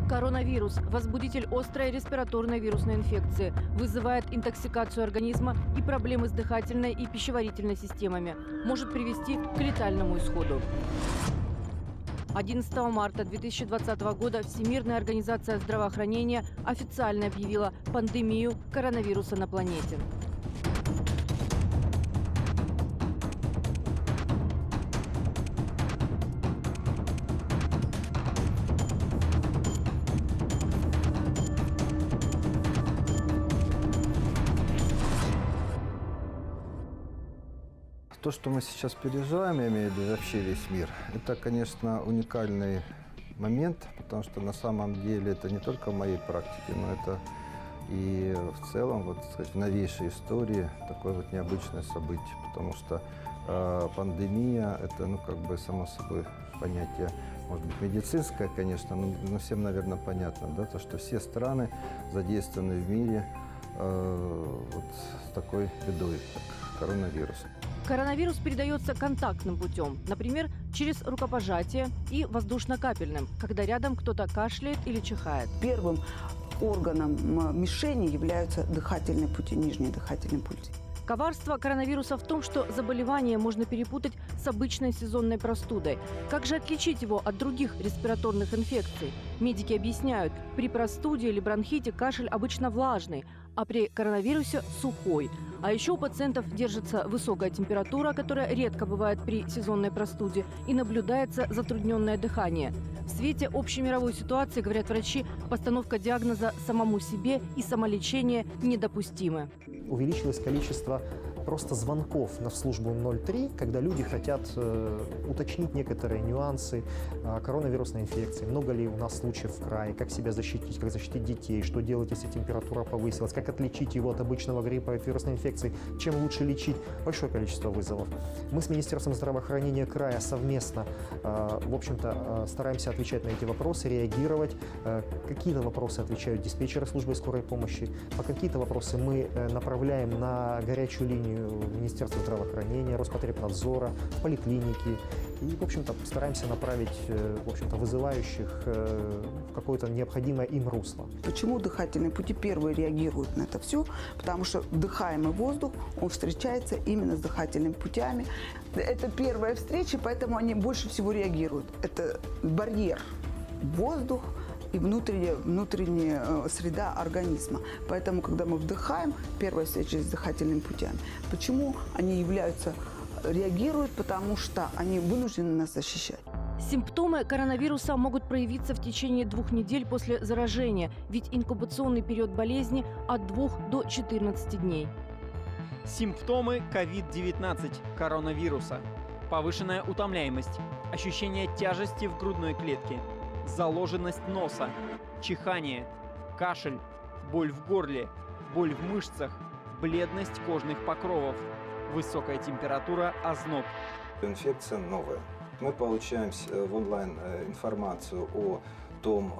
Коронавирус – возбудитель острой респираторной вирусной инфекции, вызывает интоксикацию организма и проблемы с дыхательной и пищеварительной системами, может привести к летальному исходу. 11 марта 2020 года Всемирная организация здравоохранения официально объявила пандемию коронавируса на планете. То, что мы сейчас переживаем, я имею в виду вообще весь мир, это, конечно, уникальный момент, потому что на самом деле это не только в моей практике, но это и в целом, вот, сказать, в новейшей истории такое вот необычное событие, потому что пандемия – это, ну, как бы, само собой, понятие, может быть, медицинское, конечно, но всем, наверное, понятно, да, то, что все страны задействованы в мире вот с такой бедой, как коронавирус. Коронавирус передается контактным путем, например, через рукопожатие и воздушно-капельным, когда рядом кто-то кашляет или чихает. Первым органом мишени являются дыхательные пути, нижние дыхательные пути. Коварство коронавируса в том, что заболевание можно перепутать с обычной сезонной простудой. Как же отличить его от других респираторных инфекций? Медики объясняют, при простуде или бронхите кашель обычно влажный, а при коронавирусе – сухой. А еще у пациентов держится высокая температура, которая редко бывает при сезонной простуде, и наблюдается затрудненное дыхание. В свете общей мировой ситуации, говорят врачи, постановка диагноза самому себе и самолечение недопустимы. Увеличилось количество просто звонков на службу 03, когда люди хотят уточнить некоторые нюансы коронавирусной инфекции. Много ли у нас случаев в крае, как себя защитить, как защитить детей, что делать, если температура повысилась, как отличить его от обычного гриппа и вирусной инфекции, чем лучше лечить. Большое количество вызовов. Мы с Министерством здравоохранения края совместно, в общем-то, стараемся отвечать на эти вопросы, реагировать. Какие-то вопросы отвечают диспетчеры службы скорой помощи, по какие-то вопросы мы направляем на горячую линию Министерства здравоохранения, Роспотребнадзора, в поликлиники. И, в общем-то, стараемся направить, в общем-то, вызывающих в какое-то необходимое им русло. Почему дыхательные пути первые реагируют на это все? Потому что вдыхаемый воздух, он встречается именно с дыхательными путями. Это первая встреча, поэтому они больше всего реагируют. Это барьер, воздух и внутренняя среда организма. Поэтому, когда мы вдыхаем, первая встреча с дыхательными путями. Почему они реагируют? Потому что они вынуждены нас защищать. Симптомы коронавируса могут проявиться в течение 2 недель после заражения, ведь инкубационный период болезни от 2 до 14 дней. Симптомы COVID-19 коронавируса. Повышенная утомляемость, ощущение тяжести в грудной клетке, заложенность носа, чихание, кашель, боль в горле, боль в мышцах, бледность кожных покровов, высокая температура, озноб. Инфекция новая. Мы получаем в онлайн информацию о том,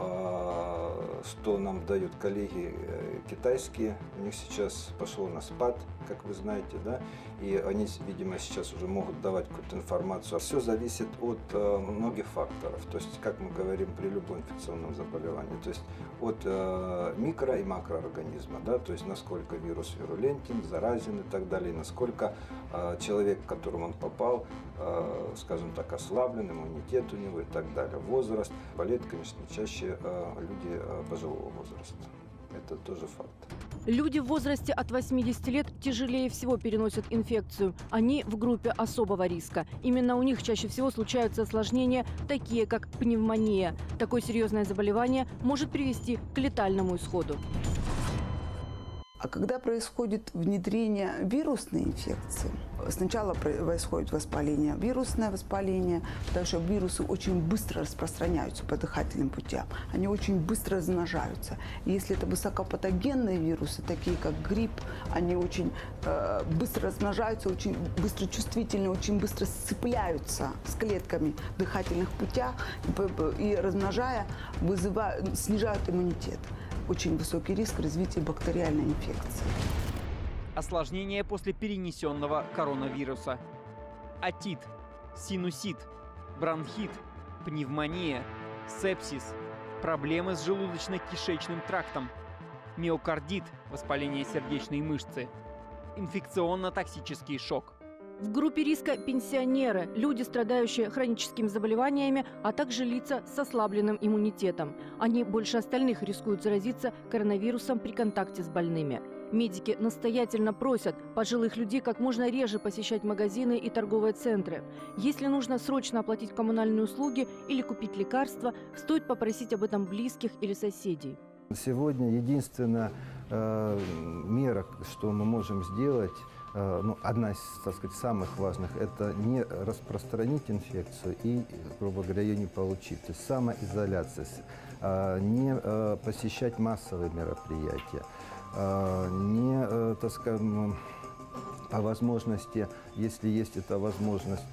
что нам дают коллеги китайские. У них сейчас пошло на спад, как вы знаете, да, и они, видимо, сейчас уже могут давать какую-то информацию. Все зависит от многих факторов, то есть, как мы говорим при любом инфекционном заболевании, то есть от микро- и макроорганизма, да, то есть насколько вирус вирулентен, заразен и так далее, и насколько человек, к которому он попал, скажем так, ослаблен, иммунитет у него и так далее, возраст. Болеют, конечно, чаще люди пожилого возраста. Это тоже факт. Люди в возрасте от 80 лет тяжелее всего переносят инфекцию. Они в группе особого риска. Именно у них чаще всего случаются осложнения, такие как пневмония. Такое серьезное заболевание может привести к летальному исходу. А когда происходит внедрение вирусной инфекции, сначала происходит воспаление, вирусное воспаление, потому что вирусы очень быстро распространяются по дыхательным путям, они очень быстро размножаются. И если это высокопатогенные вирусы, такие как грипп, они очень быстро размножаются, очень быстро чувствительны, очень быстро сцепляются с клетками в дыхательных путях и, размножая, снижают иммунитет. Очень высокий риск развития бактериальной инфекции. Осложнения после перенесенного коронавируса. Отит, синусит, бронхит, пневмония, сепсис, проблемы с желудочно-кишечным трактом, миокардит, воспаление сердечной мышцы, инфекционно-токсический шок. В группе риска пенсионеры, люди, страдающие хроническими заболеваниями, а также лица с ослабленным иммунитетом. Они больше остальных рискуют заразиться коронавирусом при контакте с больными. Медики настоятельно просят пожилых людей как можно реже посещать магазины и торговые центры. Если нужно срочно оплатить коммунальные услуги или купить лекарства, стоит попросить об этом близких или соседей. Сегодня единственная мера, что мы можем сделать, одна из, так сказать, самых важных, это не распространить инфекцию и, грубо говоря, ее не получить. То есть самоизоляция, не посещать массовые мероприятия, не, так скажем, по возможности, если есть эта возможность,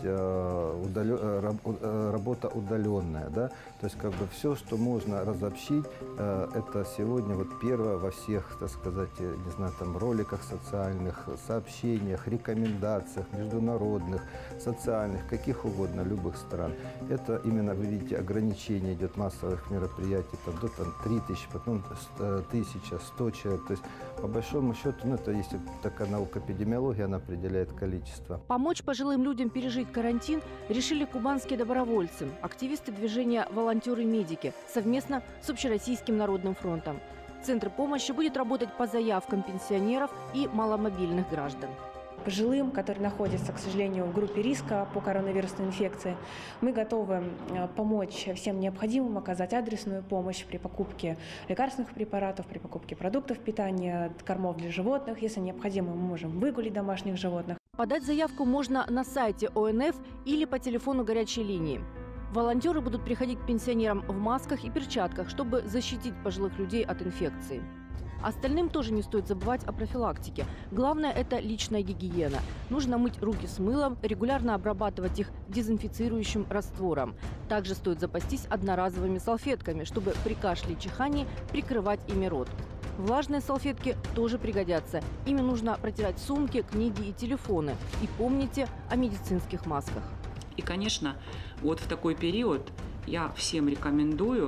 работа удаленная, да, то есть как бы все, что можно разобщить, это сегодня вот первое во всех, так сказать, не знаю, там роликах социальных, сообщениях, рекомендациях международных, социальных, каких угодно, любых стран. Это именно, вы видите, ограничение идет массовых мероприятий, там, до 3000, потом 1000, 100 человек, то есть по большому счету, это есть такая наука эпидемиология, она определяет количество. Помочь пожилым людям пережить карантин решили кубанские добровольцы, активисты движения «Волонтеры-медики» совместно с Общероссийским народным фронтом. Центр помощи будет работать по заявкам пенсионеров и маломобильных граждан. Пожилым, которые находятся, к сожалению, в группе риска по коронавирусной инфекции, мы готовы помочь всем необходимым, оказать адресную помощь при покупке лекарственных препаратов, при покупке продуктов питания, кормов для животных. Если необходимо, мы можем выгулить домашних животных. Подать заявку можно на сайте ОНФ или по телефону горячей линии. Волонтеры будут приходить к пенсионерам в масках и перчатках, чтобы защитить пожилых людей от инфекции. Остальным тоже не стоит забывать о профилактике. Главное – это личная гигиена. Нужно мыть руки с мылом, регулярно обрабатывать их дезинфицирующим раствором. Также стоит запастись одноразовыми салфетками, чтобы при кашле и чихании прикрывать ими рот. Влажные салфетки тоже пригодятся. Ими нужно протирать сумки, книги и телефоны. И помните о медицинских масках. И, конечно, вот в такой период я всем рекомендую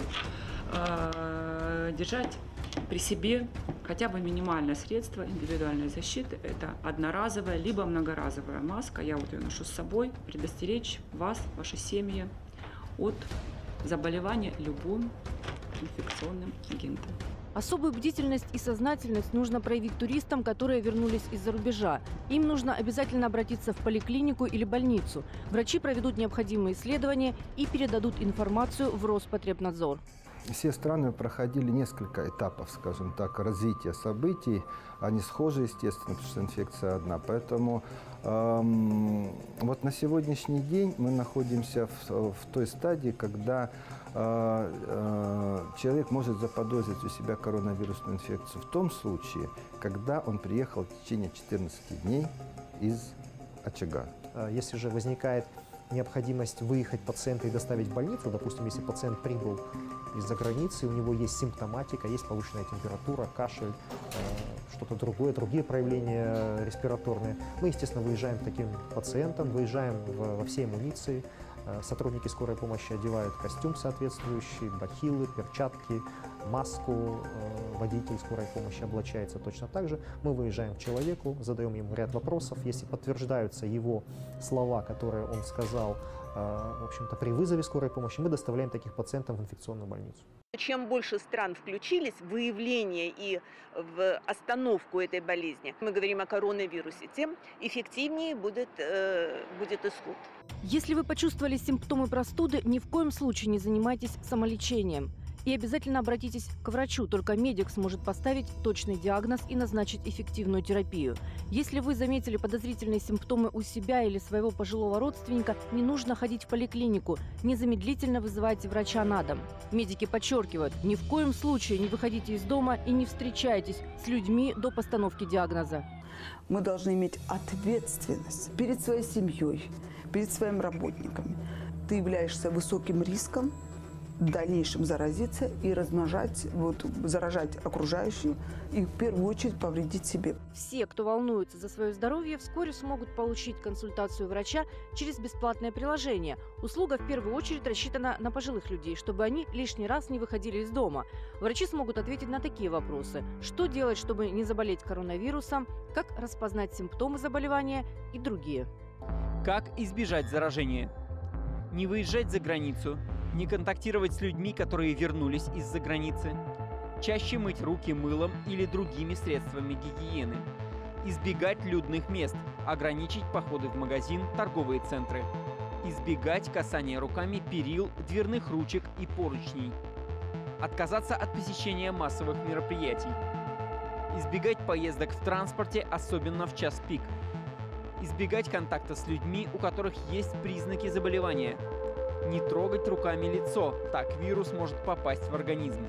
держать при себе хотя бы минимальное средство индивидуальной защиты. Это одноразовая либо многоразовая маска. Я вот ее ношу с собой. Предостеречь вас, ваши семьи от заболевания любым инфекционным агентом. Особую бдительность и сознательность нужно проявить туристам, которые вернулись из-за рубежа. Им нужно обязательно обратиться в поликлинику или больницу. Врачи проведут необходимые исследования и передадут информацию в Роспотребнадзор. Все страны проходили несколько этапов, скажем так, развития событий. Они схожи, естественно, потому что инфекция одна. Поэтому вот на сегодняшний день мы находимся в той стадии, когда человек может заподозрить у себя коронавирусную инфекцию в том случае, когда он приехал в течение 14 дней из очага. Если же возникает необходимость выехать пациента и доставить в больницу, допустим, если пациент прибыл из-за границы, у него есть симптоматика, есть повышенная температура, кашель, что-то другое, другие проявления респираторные, мы, естественно, выезжаем к таким пациентам, выезжаем во всей амуниции. Сотрудники скорой помощи одевают костюм соответствующий, бахилы, перчатки, маску. Водитель скорой помощи облачается точно так же. Мы выезжаем к человеку, задаем ему ряд вопросов. Если подтверждаются его слова, которые он сказал, в общем-то, при вызове скорой помощи, мы доставляем таких пациентов в инфекционную больницу. Чем больше стран включились в выявление и в остановку этой болезни, мы говорим о коронавирусе, тем эффективнее будет исход. Если вы почувствовали симптомы простуды, ни в коем случае не занимайтесь самолечением. И обязательно обратитесь к врачу, только медик сможет поставить точный диагноз и назначить эффективную терапию. Если вы заметили подозрительные симптомы у себя или своего пожилого родственника, не нужно ходить в поликлинику, незамедлительно вызывайте врача на дом. Медики подчеркивают, ни в коем случае не выходите из дома и не встречайтесь с людьми до постановки диагноза. Мы должны иметь ответственность перед своей семьей, перед своими работниками. Ты являешься высоким риском, в дальнейшем заразиться и заражать окружающих и в первую очередь повредить себе. Все, кто волнуется за свое здоровье, вскоре смогут получить консультацию врача через бесплатное приложение. Услуга в первую очередь рассчитана на пожилых людей, чтобы они лишний раз не выходили из дома. Врачи смогут ответить на такие вопросы: что делать, чтобы не заболеть коронавирусом, как распознать симптомы заболевания и другие. Как избежать заражения? Не выезжать за границу, не контактировать с людьми, которые вернулись из-за границы, чаще мыть руки мылом или другими средствами гигиены, избегать людных мест, ограничить походы в магазин, торговые центры, избегать касания руками перил, дверных ручек и поручней, отказаться от посещения массовых мероприятий, избегать поездок в транспорте, особенно в час пик, избегать контакта с людьми, у которых есть признаки заболевания, не трогать руками лицо, так вирус может попасть в организм.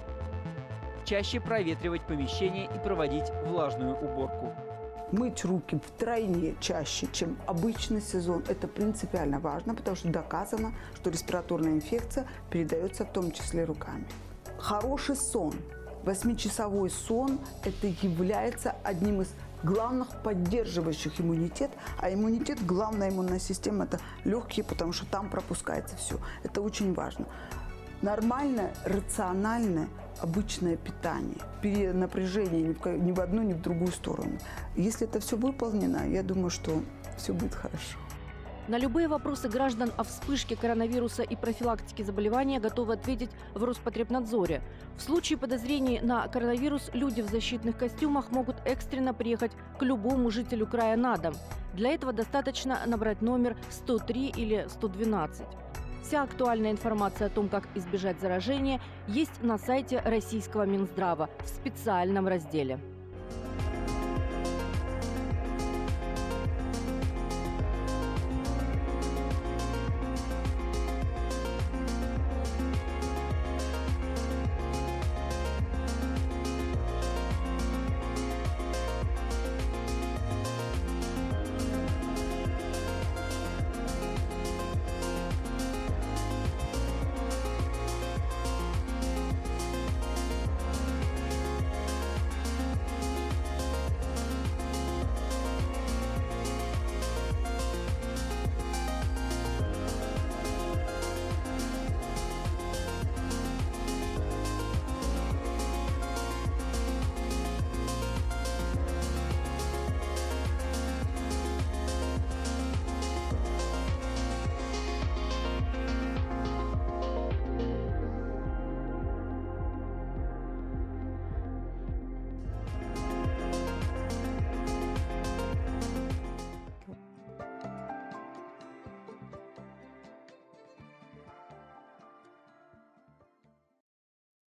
Чаще проветривать помещение и проводить влажную уборку. Мыть руки втройне чаще, чем обычный сезон. Это принципиально важно, потому что доказано, что респираторная инфекция передается в том числе руками. Хороший сон, 8-часовой сон, это является одним из главных поддерживающих иммунитет, а иммунитет, главная иммунная система – это легкие, потому что там пропускается все. Это очень важно. Нормальное, рациональное, обычное питание, перенапряжение ни в одну, ни в другую сторону. Если это все выполнено, я думаю, что все будет хорошо. На любые вопросы граждан о вспышке коронавируса и профилактике заболевания готовы ответить в Роспотребнадзоре. В случае подозрений на коронавирус люди в защитных костюмах могут экстренно приехать к любому жителю края на дом. Для этого достаточно набрать номер 103 или 112. Вся актуальная информация о том, как избежать заражения, есть на сайте российского Минздрава в специальном разделе.